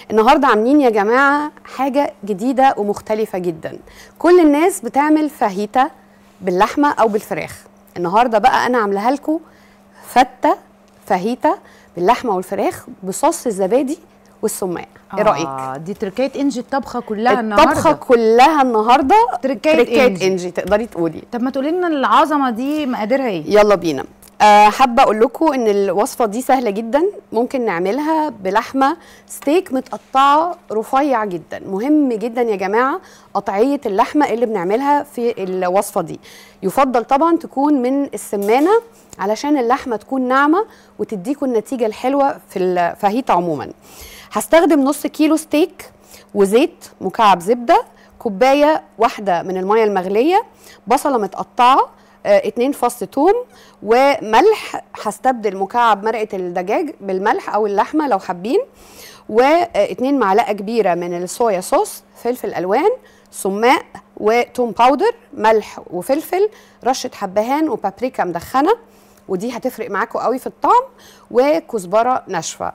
النهارده عاملين يا جماعه حاجه جديده ومختلفه جدا. كل الناس بتعمل فاهيتا باللحمه او بالفراخ. النهارده بقى انا عاملاها لكم فته فاهيتا باللحمه والفراخ بصوص الزبادي والسماق. ايه رايك؟ دي تركات انجي الطبخه كلها النهارده. الطبخه كلها النهارده تركات انجي تقدري تقولي. طب ما تقولي لنا العظمه دي مقاديرها ايه؟ يلا بينا. حابه اقول لكم ان الوصفه دي سهله جدا، ممكن نعملها بلحمه ستيك متقطعه رفيع جدا. مهم جدا يا جماعه قطعيه اللحمه اللي بنعملها في الوصفه دي، يفضل طبعا تكون من السمانه علشان اللحمه تكون ناعمه وتديكم النتيجه الحلوه في الفاهيتا عموما. هستخدم نص كيلو ستيك وزيت، مكعب زبده، كوبايه واحده من الميه المغليه، بصله متقطعه، 2 فص ثوم، وملح. هستبدل مكعب مرقه الدجاج بالملح او اللحمه لو حابين، و2 معلقه كبيره من الصويا صوص، فلفل الوان، سماق وتوم باودر، ملح وفلفل، رشه حبهان وبابريكا مدخنه ودي هتفرق معاكم قوي في الطعم، وكزبره ناشفه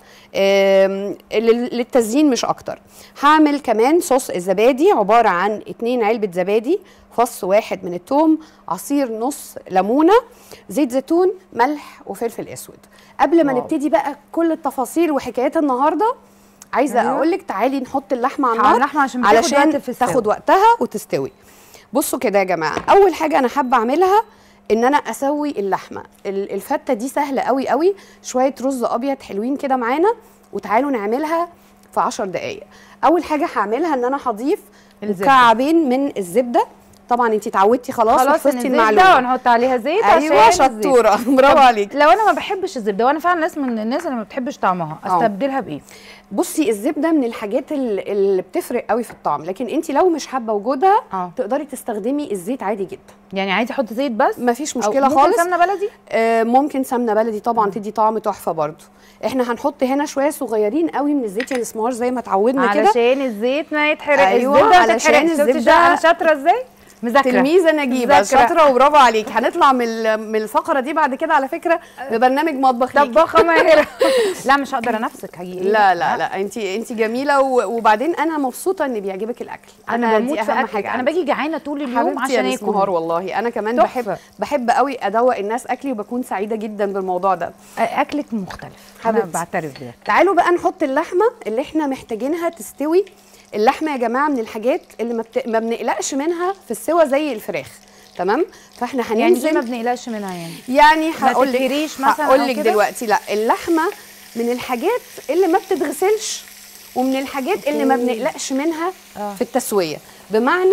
للتزيين مش اكتر. هعمل كمان صوص الزبادي عباره عن 2 علبه زبادي، فص واحد من الثوم، عصير نص ليمونه، زيت زيتون، ملح وفلفل اسود. قبل ما نبتدي بقى كل التفاصيل وحكايات النهارده، عايزه اقول لك تعالي نحط اللحمه على النار علشان تاخد وقتها وتستوي. بصوا كده يا جماعه، اول حاجه انا حابه اعملها ان انا اسوي اللحمه. الفته دي سهله قوي قوي، شويه رز ابيض حلوين كده معانا، وتعالوا نعملها في 10 دقائق. اول حاجه هعملها ان انا هضيف مكعبين من الزبده. طبعا انت اتعودتي خلاص حفظتي المعلومه، ونحط عليها زيت. ايوه شطوره، برافو عليك. لو انا ما بحبش الزبده، وانا فعلا ناس من الناس اللي ما بتحبش طعمها، استبدلها بايه؟ بصي، الزبده من الحاجات اللي بتفرق قوي في الطعم، لكن انت لو مش حابه وجودها تقدري تستخدمي الزيت عادي جدا. يعني عايزه احط زيت بس؟ مفيش مشكله خالص. ممكن سمنه بلدي؟ ممكن سمنه بلدي طبعا، تدي طعم تحفه برضو. احنا هنحط هنا شويه صغيرين قوي من الزيت، يعني مسمار زي ما اتعودنا كده، علشان الزيت ما يتحرق. ايوه علشان الزبده. انا شاطره ازاي؟ مذاكره، تلميذه نجيبه شاطره وبرافو عليك. هنطلع من الفقره دي بعد كده على فكره ببرنامج مطبخ ليكي. طباخه ماهره. لا مش هقدر انافسك، هجي لا لا لا، انت جميله، وبعدين انا مبسوطه ان بيعجبك الاكل. انا بموت في اكل. انا باجي جعانه طول اليوم عشان اكل. نهار والله انا كمان بحب قوي ادوق الناس اكلي، وبكون سعيده جدا بالموضوع ده. اكلك مختلف، انا بعترف بده. تعالوا بقى نحط اللحمه اللي احنا محتاجينها تستوي. اللحمه يا جماعه من الحاجات اللي ما بنقلقش منها في السوا زي الفراخ، تمام؟ فاحنا هننزل. يعني زي ما بنقلقش منها يعني هقول لك دلوقتي. لا، اللحمه من الحاجات اللي ما بتتغسلش، ومن الحاجات اللي ما بنقلقش منها في التسويه، بمعنى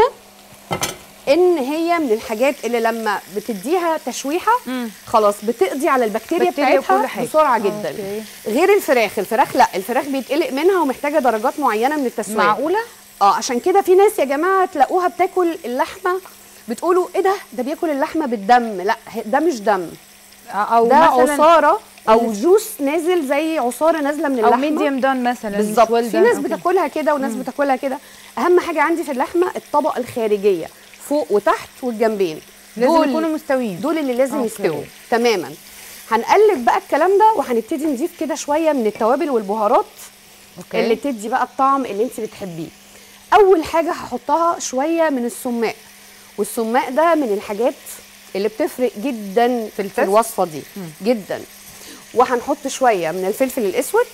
ان هي من الحاجات اللي لما بتديها تشويحه خلاص بتقضي على البكتيريا بتاعتها بسرعه جدا. غير الفراخ لا، الفراخ بيتقلق منها ومحتاجه درجات معينه من التسويه. معقوله؟ عشان كده في ناس يا جماعه تلاقوها بتاكل اللحمه بتقولوا ايه ده بياكل اللحمه بالدم. لا، ده مش دم، او ده عصاره او جوس نازل زي عصاره نازله من اللحمه، او ميديوم دون مثلا. بالظبط. في ناس بتاكلها كده وناس بتاكلها كده. اهم حاجه عندي في اللحمه الطبقه الخارجيه فوق وتحت والجنبين، لازم يكونوا مستويين. دول اللي لازم يستووا تماما. هنقلب بقى الكلام ده، وهنبتدي نضيف كده شويه من التوابل والبهارات اللي تدي بقى الطعم اللي انت بتحبيه. اول حاجه هحطها شويه من السماق، والسماق ده من الحاجات اللي بتفرق جدا في الوصفه دي جدا. وهنحط شويه من الفلفل الاسود،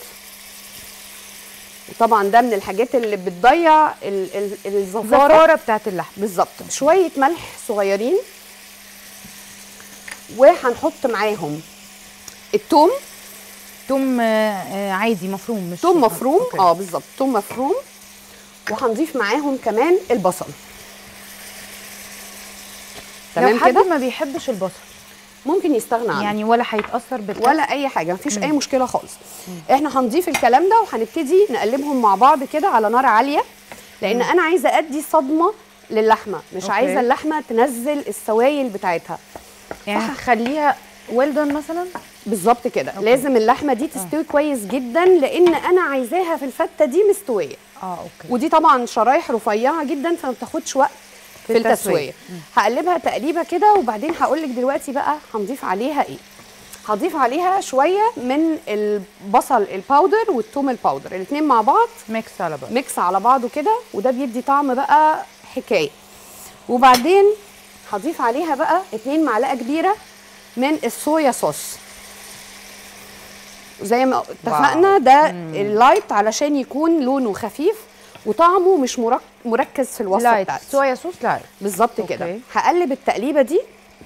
وطبعا ده من الحاجات اللي بتضيع الزفاره بتاعت اللحم. بالظبط. شويه ملح صغيرين، وهنحط معاهم الثوم. ثوم عادي مفروم، مش ثوم مفروم. بالظبط، ثوم مفروم. وهنضيف معاهم كمان البصل. تمام كده. لو حد ما بيحبش البصل ممكن يستغنى عنه، يعني ولا هيتاثر بالاكل ولا اي حاجه، مفيش اي مشكله خالص. احنا هنضيف الكلام ده وهنبتدي نقلبهم مع بعض كده على نار عاليه، لان انا عايزه ادي صدمه للحمه، مش عايزه اللحمه تنزل السوائل بتاعتها. يعني هخليها ويلدون مثلا. بالظبط كده. لازم اللحمه دي تستوي كويس جدا، لان انا عايزاها في الفته دي مستويه. ودي طبعا شرايح رفيعه جدا، فما بتاخدش وقت في التسويه. هقلبها تقليبه كده، وبعدين هقول لك دلوقتي بقى هنضيف عليها ايه. هضيف عليها شويه من البصل الباودر والثوم الباودر، الاثنين مع بعض ميكس على بعض، ميكس على بعضه كده، وده بيدي طعم بقى حكايه. وبعدين هضيف عليها بقى 2 معلقه كبيره من الصويا صوص، زي ما اتفقنا ده اللايت علشان يكون لونه خفيف وطعمه مش مركز في الوصفه بتاعتي. صويا صوص لايت بالظبط كده. هقلب التقليبه دي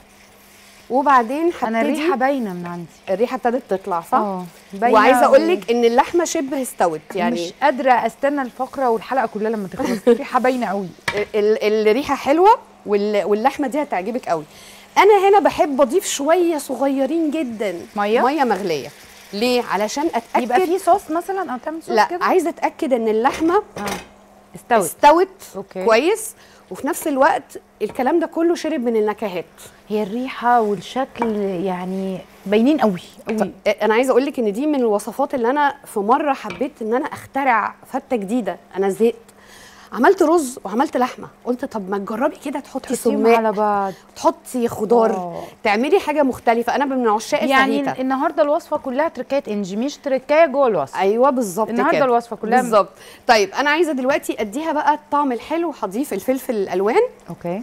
وبعدين هبتدي. انا الريحه باينه من عندي، الريحه ابتدت تطلع صح؟ باينه. وعايزه اقول لك ان اللحمه شبه استوت، يعني مش قادره استنى الفقره والحلقه كلها لما تخلص. الريحه باينه قوي، الريحه حلوه واللحمه دي هتعجبك قوي. انا هنا بحب اضيف شويه صغيرين جدا ميه مغليه. ليه؟ علشان اتاكد يبقى في صوص مثلا او تعمل صوص لا كده. عايزه اتاكد ان اللحمه استوت كويس، وفي نفس الوقت الكلام ده كله شرب من النكهات. هي الريحه والشكل يعني باينين قوي قوي. انا عايزه اقول لك ان دي من الوصفات اللي انا في مره حبيت ان انا اخترع فته جديده. انا زهقت، عملت رز وعملت لحمه، قلت طب ما تجربي كده تحطي سماق على بعض، تحطي خضار، تعملي حاجه مختلفه. انا من عشاق الفاهيتا. يعني النهارده الوصفه كلها تركات انجي، مش تركايه جوه الوصفه. ايوه بالظبط كده، النهارده الوصفه كلها بالظبط. طيب انا عايزه دلوقتي اديها بقى الطعم الحلو. هضيف الفلفل الالوان. اوكي.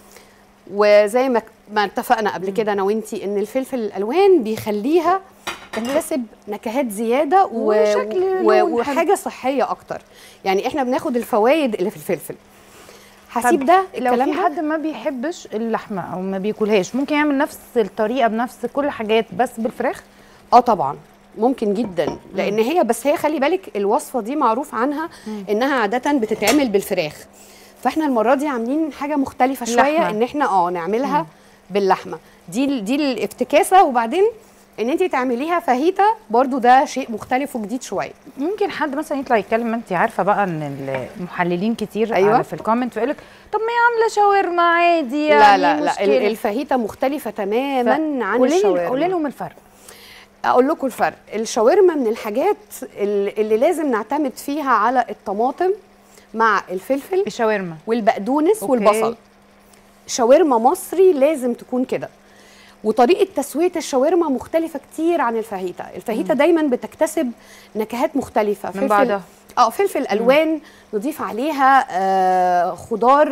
وزي ما اتفقنا قبل كده انا وانتي ان الفلفل الالوان بيخليها تكتسب نكهات زياده وحاجه صحيه اكتر. يعني احنا بناخد الفوائد اللي في الفلفل. هسيب ده الكلام. لو في حد ما بيحبش اللحمه او ما بياكلهاش، ممكن يعمل نفس الطريقه بنفس كل حاجات بس بالفراخ؟ طبعا ممكن جدا، لان هي خلي بالك الوصفه دي معروف عنها انها عاده بتتعمل بالفراخ، فاحنا المره دي عاملين حاجه مختلفه شويه ان احنا نعملها باللحمه. دي الافتكاسه. وبعدين ان انت تعمليها فاهيتا برضو ده شيء مختلف وجديد شويه. ممكن حد مثلا يطلع يتكلم، ما انت عارفه بقى ان المحللين كتير أيوة. في الكومنت فيقول لك طب ما هي عامله شاورما عادي يعني. لا الفاهيتا مختلفه تماما عن الشاورما. قولي لهم الفرق. اقول لكم الفرق. الشاورما من الحاجات اللي لازم نعتمد فيها على الطماطم مع الفلفل، الشاورما والبقدونس والبصل. شاورما مصري لازم تكون كده. وطريقه تسويه الشاورما مختلفه كتير عن الفاهيتا. الفاهيتا دايما بتكتسب نكهات مختلفه، من بعدها فلفل الوان، نضيف عليها خضار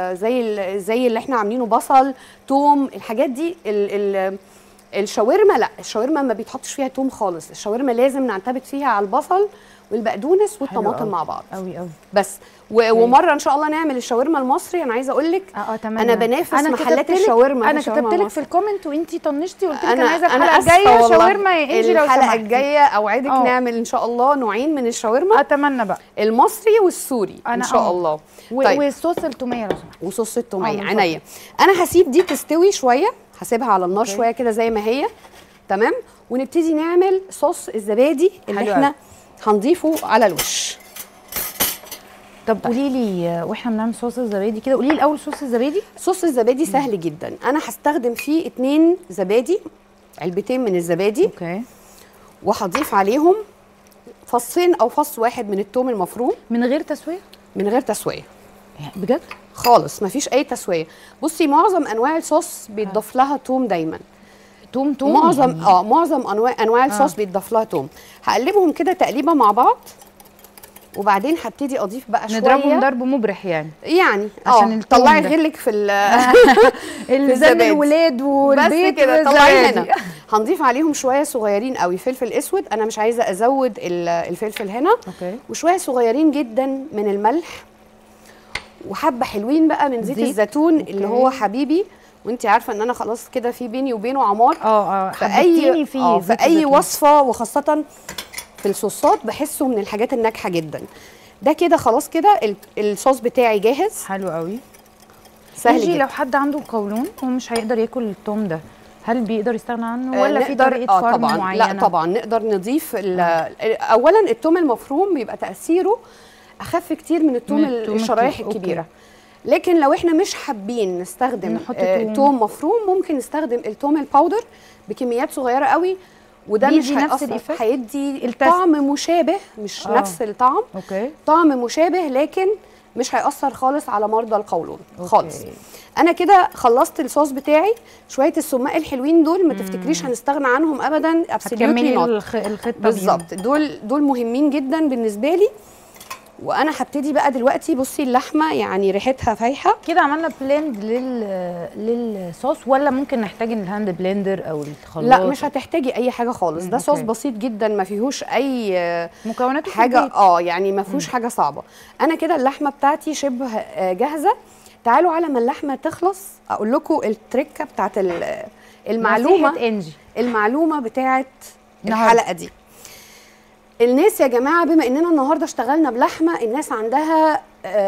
زي اللي احنا عاملينه، بصل، توم، الحاجات دي. الشاورما لا، الشاورما ما بيتحطش فيها توم خالص. الشاورما لازم نعتمد فيها على البصل والبقدونس والطماطم مع بعض قوي قوي بس. ومره ان شاء الله نعمل الشاورما المصري. انا عايزه اقول لك انا بنافس محلات الشاورما. انا كتبت لك في الكومنت وانتي طنشتي وقلت لك انا عايزه الحلقه الجايه شاورما يا انجي. لو الحلقه الجايه اوعدك نعمل ان شاء الله نوعين من الشاورما. اتمنى بقى المصري والسوري ان شاء الله. طيب والصوص التوميه لو سمحت. وصوص التوميه عينيا. انا هسيب دي تستوي شويه، هسيبها على النار شويه كده زي ما هي. تمام. ونبتدي نعمل صوص الزبادي اللي احنا هنضيفه على الوش. طب قولي لي واحنا بنعمل صوص الزبادي كده، قولي لي الاول صوص الزبادي. صوص الزبادي سهل جدا. انا هستخدم فيه 2 زبادي، علبتين من الزبادي. اوكي. وهضيف عليهم فصين او فص واحد من الثوم المفروم. من غير تسويه؟ من غير تسويه بجد خالص، مفيش اي تسويه. بصي معظم انواع الصوص بيتضاف لها توم دايما. توم معظم يعني. معظم انواع الصوص بيتضاف لها توم. هقلبهم كده تقليبه مع بعض، وبعدين هبتدي اضيف بقى شويه. نضربهم ضرب مبرح يعني عشان طلعي غلك في الزن الولاد والبيت بس كده. طلعي هنا. هنضيف عليهم شويه صغيرين قوي فلفل اسود. انا مش عايزه ازود الفلفل هنا. اوكي. وشويه صغيرين جدا من الملح، وحبه حلوين بقى من زيت الزيتون اللي هو حبيبي. وانت عارفه ان انا خلاص كده في بيني وبينه عمار. حبيتيني فيه في اي وصفه، وخاصه في الصوصات بحسه من الحاجات الناجحه جدا. ده كده خلاص كده الصوص بتاعي جاهز. حلو قوي، سهل جدا. لو حد عنده قولون ومش هيقدر ياكل الثوم ده، هل بيقدر يستغنى عنه ولا في طريقه فرم طبعا معينه؟ لا طبعا نقدر نضيف. اولا الثوم المفروم بيبقى تاثيره اخف كتير من الثوم الشرايح الكبيره. لكن لو احنا مش حابين نستخدم توم مفروم، ممكن نستخدم التوم الباودر بكميات صغيره قوي، وده مش هيدي الطعم مشابه، مش نفس الطعم. اوكي. طعم مشابه لكن مش هيأثر خالص على مرضى القولون خالص. انا كده خلصت الصوص بتاعي. شويه السماق الحلوين دول ما تفتكريش هنستغنى عنهم ابدا. هتكملي الخطه بالظبط. دول مهمين جدا بالنسبه لي. وانا هبتدي بقى دلوقتي. بصي اللحمه يعني ريحتها فايحه كده. عملنا بليند للصوص ولا ممكن نحتاج الهاند بلندر او الخلاط؟ لا مش هتحتاجي اي حاجه خالص. ده صوص بسيط جدا ما فيهوش اي مكونات حاجه يعني ما فيهوش حاجه صعبه. انا كده اللحمه بتاعتي شبه جاهزه. تعالوا على ما اللحمه تخلص اقول لكم التركه بتاعت المعلومه بتاعت الحلقه دي. الناس يا جماعه بما اننا النهارده اشتغلنا بلحمه، الناس عندها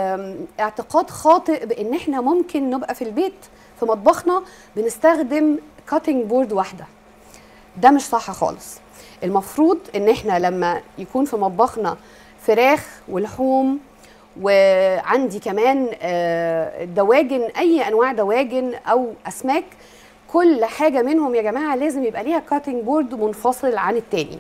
اعتقاد خاطئ بان احنا ممكن نبقى في البيت في مطبخنا بنستخدم كاتنج بورد واحده. ده مش صح خالص. المفروض ان احنا لما يكون في مطبخنا فراخ ولحوم وعندي كمان دواجن، اي انواع دواجن او اسماك، كل حاجه منهم يا جماعه لازم يبقى ليها كاتنج بورد منفصل عن التاني.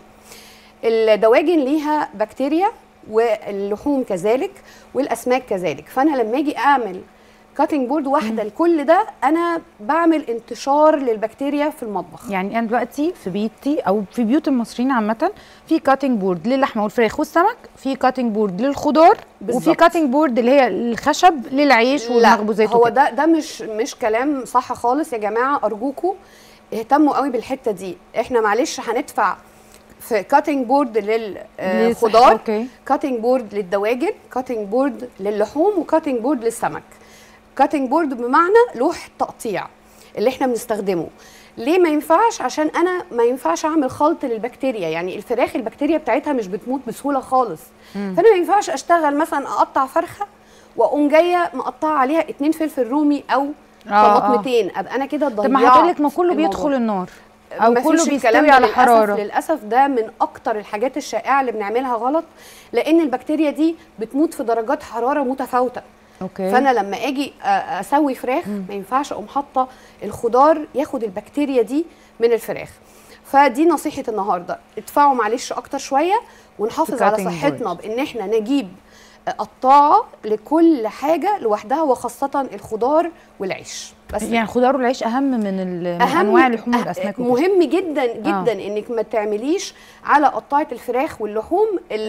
الدواجن ليها بكتيريا واللحوم كذلك والاسماك كذلك. فانا لما اجي اعمل كاتنج بورد واحده لكل ده انا بعمل انتشار للبكتيريا في المطبخ. يعني انا دلوقتي في بيتي او في بيوت المصريين عامه في كاتنج بورد للحمه والفراخ والسمك، في كاتنج بورد للخضار، وفي كاتنج بورد اللي هي الخشب للعيش والمخبوزات. هو ده مش كلام صح خالص يا جماعه. ارجوكم اهتموا قوي بالحته دي. احنا معلش هندفع في كاتنج بورد للخضار، كاتنج بورد للدواجن، كاتنج بورد للحوم، وكاتنج بورد للسمك. كاتنج بورد بمعنى لوح تقطيع اللي احنا بنستخدمه. ليه ما ينفعش؟ عشان انا ما ينفعش اعمل خلط للبكتيريا. يعني الفراخ البكتيريا بتاعتها مش بتموت بسهوله خالص. فانا ما ينفعش اشتغل مثلا اقطع فرخه واقوم جايه مقطعه عليها 2 فلفل رومي او طماطمتين. ابقى انا كده ضيعت. طب ما هتقول لك ما كله بيدخل النار او كله بيستوي على حراره. للاسف ده من اكتر الحاجات الشائعه اللي بنعملها غلط، لان البكتيريا دي بتموت في درجات حراره متفاوته. فانا لما اجي اسوي فراخ ما ينفعش اقوم حاطه الخضار ياخد البكتيريا دي من الفراخ. فدي نصيحه النهارده. ادفعوا معلش اكتر شويه ونحافظ على صحتنا بان احنا نجيب قطاعه لكل حاجه لوحدها، وخاصه الخضار والعيش. بس يعني الخضار والعيش اهم من انواع اللحوم والاسماك. مهم جدا جدا انك ما تعمليش على قطاعه الفراخ واللحوم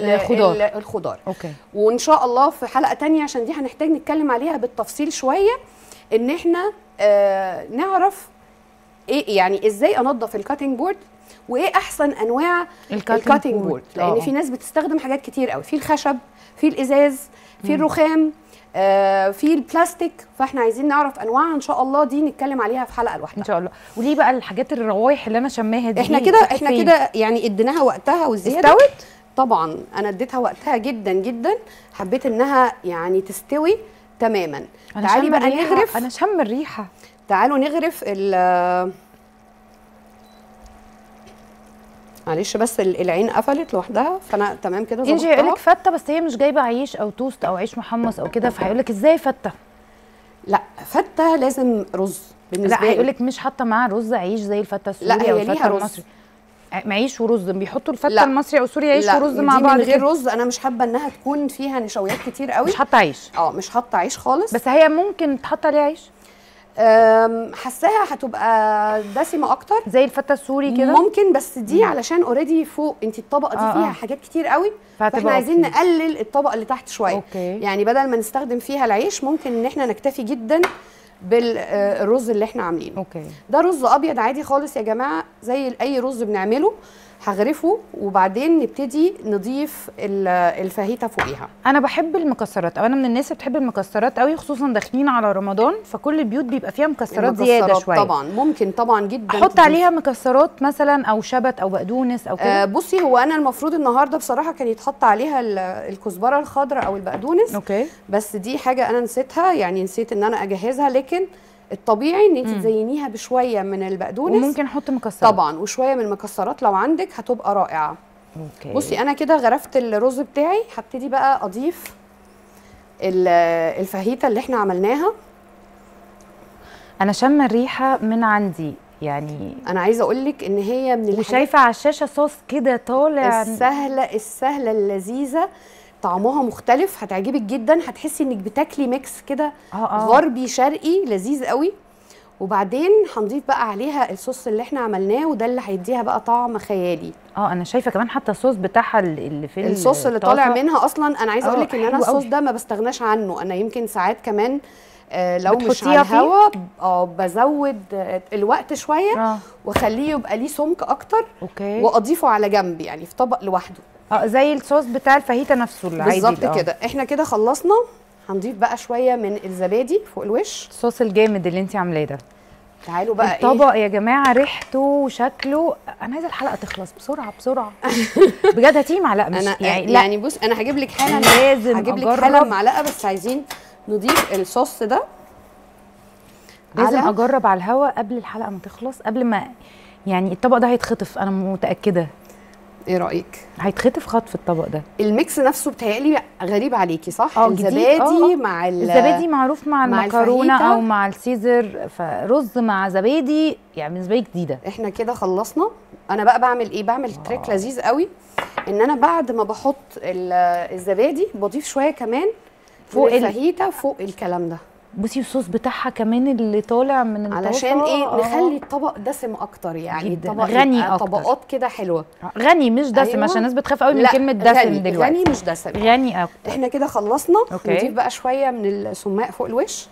الخضار. وان شاء الله في حلقه تانية عشان دي هنحتاج نتكلم عليها بالتفصيل شويه، ان احنا نعرف ايه يعني ازاي انظف الكاتنج بورد وايه احسن انواع الكاتنج بورد. لان في ناس بتستخدم حاجات كتير قوي، في الخشب، في الازاز، في الرخام، في البلاستيك. فاحنا عايزين نعرف انواعها ان شاء الله، دي نتكلم عليها في حلقه لوحدها ان شاء الله. وليه بقى الحاجات الروايح اللي انا شماها دي؟ احنا كده يعني اديناها وقتها والزياده. استوت؟ طبعا انا اديتها وقتها جدا جدا. حبيت انها يعني تستوي تماما. تعالي بقى نغرف. انا شم الريحه. تعالوا نغرف معلش بس العين قفلت لوحدها فانا تمام كده ظبطتها. انجي هيقول لك فته بس هي مش جايبه عيش او توست او عيش محمص او كده، فهيقول لك ازاي فته؟ لا فته لازم رز بالنسبه لي. لا هيقول لك مش حاطه معاها رز عيش زي الفته السوري او الفته المصري. عيش ورز بيحطوا الفته المصري او السوري عيش ورز مع بعض. من غير رز انا مش حابه انها تكون فيها نشويات كتير قوي. مش حاطه عيش. مش حاطه عيش خالص. بس هي ممكن تحط عليها عيش. حاساها هتبقى دسمه اكتر زي الفته السوري كده ممكن. بس دي علشان اوريدي فوق انت الطبقه دي فيها حاجات كتير قوي، فاحنا عايزين نقلل الطبقه اللي تحت شويه. يعني بدل ما نستخدم فيها العيش ممكن ان احنا نكتفي جدا بالرز اللي احنا عاملينه. ده رز ابيض عادي خالص يا جماعه زي اي رز بنعمله. هغرفه وبعدين نبتدي نضيف الفاهيتا فوقيها. انا بحب المكسرات، انا من الناس اللي بتحب المكسرات قوي، خصوصا داخلين على رمضان فكل البيوت بيبقى فيها مكسرات زياده شويه. طبعا ممكن طبعا جدا احط عليها مكسرات مثلا او شبت او بقدونس او كده. بصي هو انا المفروض النهارده بصراحه كان يتحط عليها الكزبره الخضراء او البقدونس. بس دي حاجه انا نسيتها، يعني نسيت ان انا اجهزها. لكن الطبيعي ان انت تزينيها بشويه من البقدونس وممكن احط مكسرات طبعا وشويه من المكسرات لو عندك هتبقى رائعه. بصي انا كده غرفت الرز بتاعي. هبتدي بقى اضيف الفاهيتا اللي احنا عملناها. انا شم الريحه من عندي، يعني انا عايزه اقول لك ان هي من وشايفه على الشاشه صوص كده طالع السهله اللذيذه طعمها مختلف، هتعجبك جدا، هتحسي انك بتاكلي ميكس كده غربي شرقي لذيذ قوي. وبعدين هنضيف بقى عليها الصوص اللي احنا عملناه، وده اللي هيديها بقى طعم خيالي. انا شايفه كمان حتى الصوص بتاعها اللي في الصوص اللي طالع منها اصلا. انا عايزه اقول لك ان انا الصوص قوي. ده ما بستغناش عنه. انا يمكن ساعات كمان لو مش على الهوا بزود الوقت شويه واخليه يبقى ليه سمك اكتر. اوكي. واضيفه على جنب يعني في طبق لوحده. زي الصوص بتاع الفاهيتا نفسه العادي بالظبط كده. احنا كده خلصنا. هنضيف بقى شويه من الزبادي فوق الوش، الصوص الجامد اللي انت عاملاه ده. تعالوا بقى الطبق يا جماعه ريحته وشكله، انا عايزه الحلقه تخلص بسرعه بسرعه. بجد هاتي معلقه مش أنا يعني بص انا هجيب لك حالا، لازم هجيب لك حالا معلقه، بس عايزين نضيف الصوص ده. لازم اجرب على الهوا قبل الحلقه ما تخلص، قبل ما يعني الطبق ده هيتخطف، انا متاكده. ايه رايك؟ هيتخطف خطف الطبق ده. الميكس نفسه بتهيألي غريب عليكي صح؟ الزبادي مع الزبادي معروف مع المكرونه او مع السيزر، فرز مع زبادي يعني بالنسبه لي جديده. احنا كده خلصنا. انا بقى بعمل ايه؟ بعمل تريك لذيذ قوي، ان انا بعد ما بحط الزبادي بضيف شويه كمان فوق الفاهيتا فوق الكلام ده. بصي الصوص بتاعها كمان اللي طالع من الطاسه، علشان ايه؟ نخلي الطبق دسم اكتر، يعني الطبق غني اكتر، طبقات كده حلوه. غني مش دسم. أيوة. عشان الناس بتخاف قوي من كلمه دسم دلوقتي. غني مش دسم، غني اكتر. احنا كده خلصنا. أوكي. نضيف بقى شويه من السماق فوق الوش.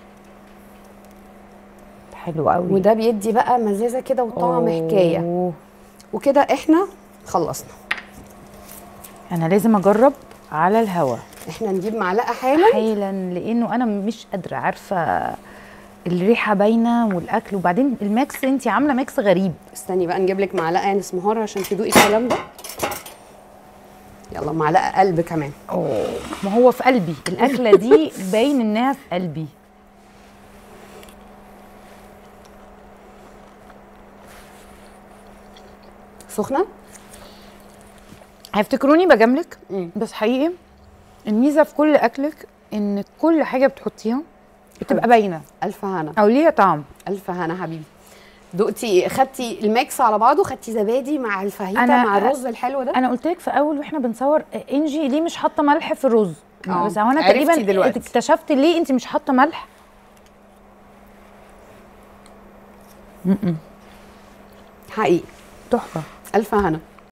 حلو قوي. وده بيدي بقى مزازه كده وطعم حكايه. وكده احنا خلصنا. انا لازم اجرب على الهوا. احنا نجيب معلقه حالا لانه انا مش قادره، عارفه الريحه باينه والاكل، وبعدين الميكس انت عامله ميكس غريب. استني بقى نجيب لك معلقه يعني اسمهار عشان تدوقي الكلام ده. يلا معلقه قلب كمان. ما هو في قلبي الاكله دي باين انها في قلبي. سخنه هيفتكروني بجاملك، بس حقيقي الميزه في كل اكلك ان كل حاجه بتحطيها بتبقى باينه. الف هنا او ليها طعم. الف هنا حبيبي. دقتي خدتي الميكس على بعضه، خدتي زبادي مع الفاهيتا مع الرز الحلو ده. انا قلت لك في اول واحنا بنصور انجي ليه مش حاطه ملح في الرز، بس هو انا تقريبا اكتشفت ليه انت مش حاطه ملح. حقيقي تحفه. الف هنا.